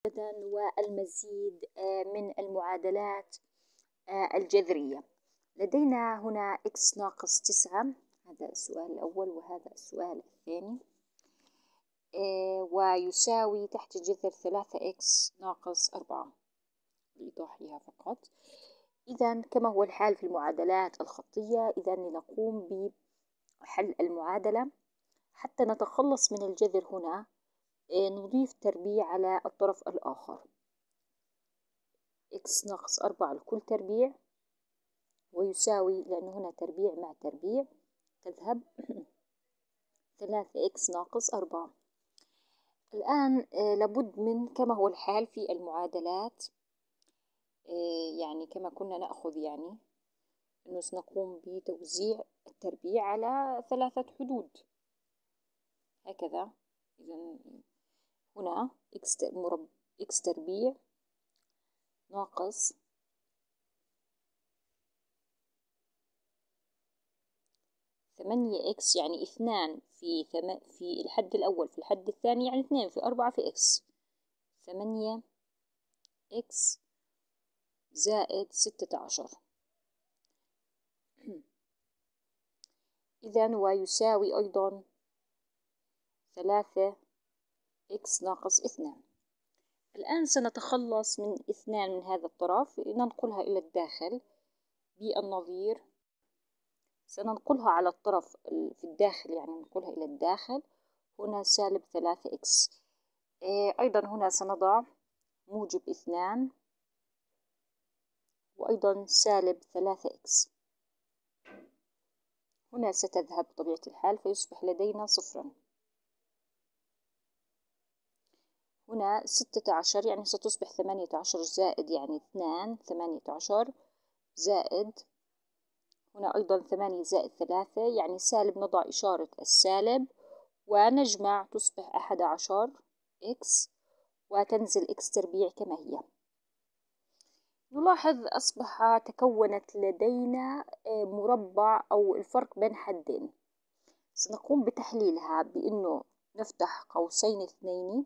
والمزيد من المعادلات الجذرية. لدينا هنا x ناقص 9، هذا السؤال الأول وهذا السؤال الثاني، ويساوي تحت الجذر 3x ناقص 4 لإيضاح لها فقط. إذا كما هو الحال في المعادلات الخطية، إذا لنقوم بحل المعادلة. حتى نتخلص من الجذر هنا نضيف تربيع على الطرف الآخر، x ناقص 4 الكل تربيع، ويساوي، لأنه هنا تربيع مع تربيع تذهب 3x ناقص 4. الآن لابد من، كما هو الحال في المعادلات، يعني كما كنا نأخذ، يعني أنه سنقوم بتوزيع التربيع على 3 حدود هكذا. إذن هنا x تربيع ناقص 8x، يعني 2 في الحد الأول في الحد الثاني، يعني 2 في 4 في x، 8x زائد 16. إذن ويساوي أيضا 3x ناقص 2. الآن سنتخلص من 2 من هذا الطرف، ننقلها إلى الداخل بالنظير، سننقلها على الطرف في الداخل، يعني ننقلها إلى الداخل. هنا سالب 3x. أيضا هنا سنضع موجب 2 وأيضا سالب 3x. هنا ستذهب بطبيعة الحال فيصبح لدينا صفرا. هنا 16، يعني ستصبح 18 زائد، يعني 2 18 زائد، هنا أيضا 8 زائد 3 يعني سالب، نضع إشارة السالب ونجمع تصبح 11 x، وتنزل x تربيع كما هي. نلاحظ أصبح تكونت لدينا مربع أو الفرق بين حدين. سنقوم بتحليلها بأنه نفتح قوسين اثنين،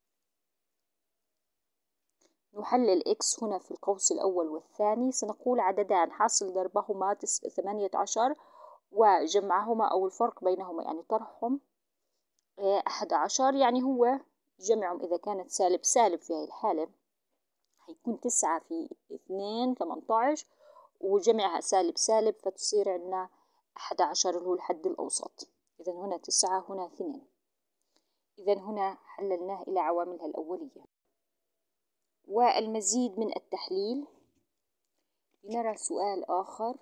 نحلل x هنا في القوس الأول والثاني، سنقول عددان حاصل ضربهما 18 وجمعهما أو الفرق بينهما يعني طرحهم 11، يعني هو جمعهم إذا كانت سالب سالب في هذه الحالة هيكون 9 في 2 18، وجمعها سالب سالب فتصير عندنا 11 اللي هو الحد الأوسط. إذا هنا 9 هنا 2. إذا هنا حللناه إلى عواملها الأولية. والمزيد من التحليل، لنرى سؤال آخر.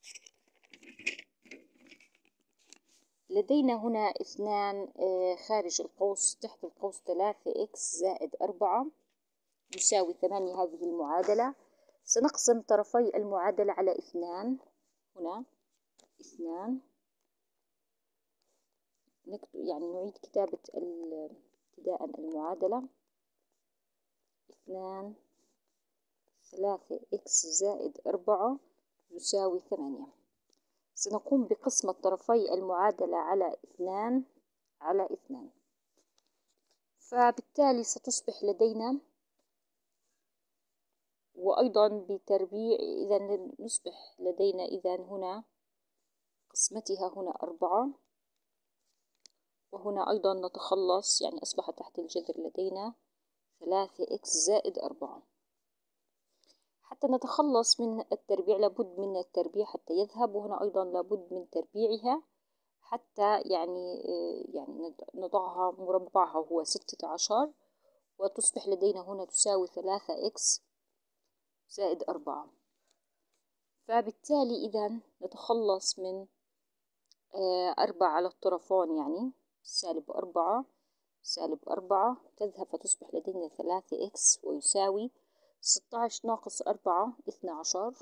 لدينا هنا 2 خارج القوس تحت القوس 3x زائد 4 يساوي 8. هذه المعادلة سنقسم طرفي المعادلة على 2. هنا 2، يعني نعيد كتابة ابتداء المعادلة. 2 3x زائد 4 يساوي 8. سنقوم بقسمة طرفي المعادلة على 2 على 2، فبالتالي ستصبح لدينا، وأيضا بتربيع، إذا نصبح لدينا إذا هنا قسمتها هنا 4، وهنا أيضا نتخلص، يعني أصبح تحت الجذر لدينا 3x زائد 4. حتى نتخلص من التربيع لابد من التربيع حتى يذهب، وهنا أيضا لابد من تربيعها حتى يعني نضعها مربعها هو 16، وتصبح لدينا هنا تساوي 3x زائد 4. فبالتالي إذا نتخلص من 4 على الطرفين، يعني سالب 4 سالب 4 تذهب فتصبح لدينا 3x ويساوي 16 ناقص 4 12.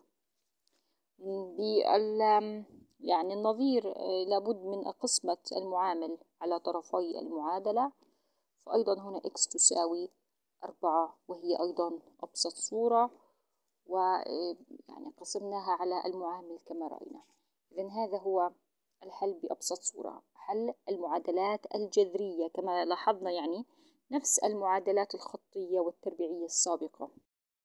يعني النظير لابد من قسمة المعامل على طرفي المعادلة، فأيضا هنا x تساوي 4 وهي أيضا أبسط صورة، ويعني قسمناها على المعامل كما رأينا. إذن هذا هو الحل بأبسط صورة، حل المعادلات الجذرية. كما لاحظنا يعني نفس المعادلات الخطية والتربيعية السابقة.